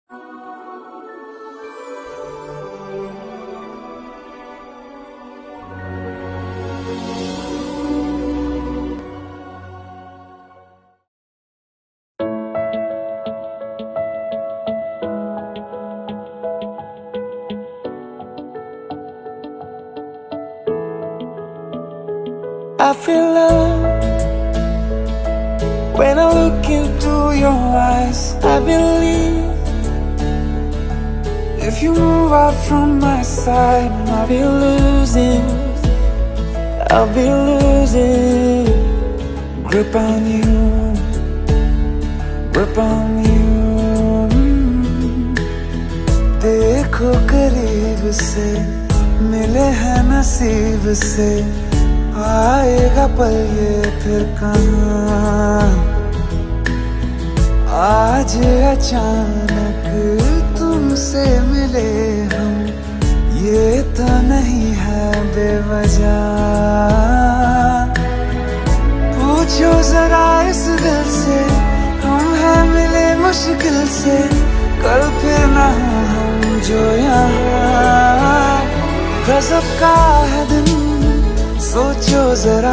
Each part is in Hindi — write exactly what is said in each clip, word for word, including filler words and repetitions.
I feel love when I look into your eyes. I believe if you move out from my side, I'll be losing, I'll be losing grip on you, grip on you. देखो करीब से मिले हैं नसीब से, आएगा पल ये फिर कहाँ। आज अचानक तुमसे मिले हम, ये तो नहीं है बेवजह। पूछो जरा इस दिल से, हम हैं मिले मुश्किल से, कल फिर ना हम जो यहाँ। गजब का है दिन सोचो जरा,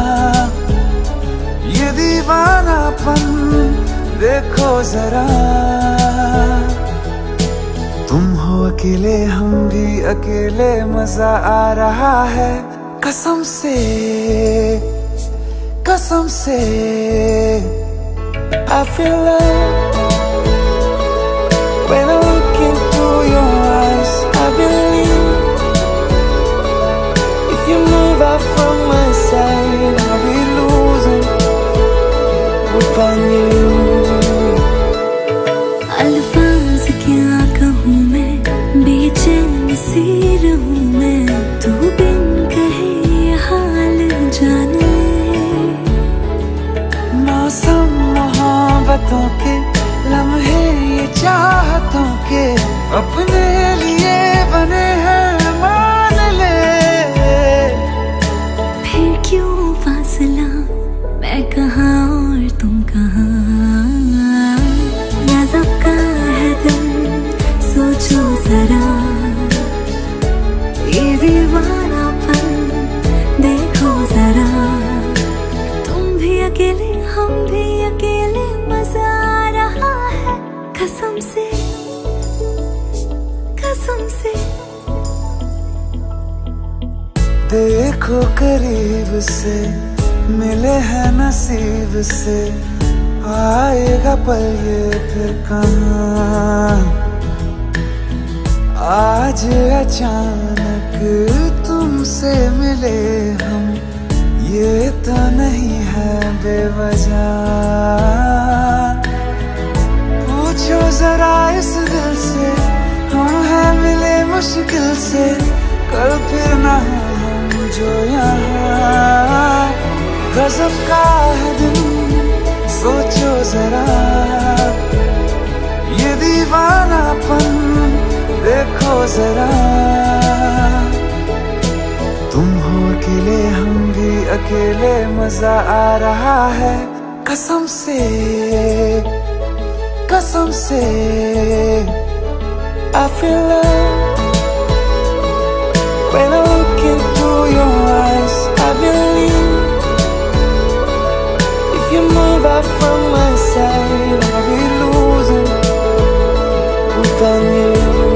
ये दीवानापन देखो जरा। तुम हो अकेले हम भी अकेले, मजा आ रहा है कसम से, कसम से। I feel love when I look into your eyes. I believe if you move out from my side, I'll be losing grip on you. अल्फाज क्या कहूँ मैं, बेचैन सी रहूँ मैं, तू बिन कहे ये हाल जान ले। मौसम मोहब्बतों के लम्हे ये चाहतों के, अपने लिए बने हैं मान ले। फिर क्यों फासला, मैं कहाँ और तुम कहाँ। गजब का है दिल सोचो जरा, ये दीवानापन देखो जरा। तुम भी अकेले हम भी अकेले, मजा आ रहा है कसम से, कसम से। देखो करीब से मिले हैं नसीब से, आएगा पल ये फिर कहाँ। आज अचानक तुमसे मिले हम, ये तो नहीं है बेवजह। पूछो जरा इस दिल से, हम हैं मिले मुश्किल से, कल फिर ना हम जो यहाँ। गजब का है दिन सोचो जरा, ये दीवानापन देखो जरा। तुम हो अकेले हम भी अकेले, मजा आ रहा है कसम से, कसम से। I feel love when I look into your eyes. I believe if you move out from my side, I'll be losing grip on you.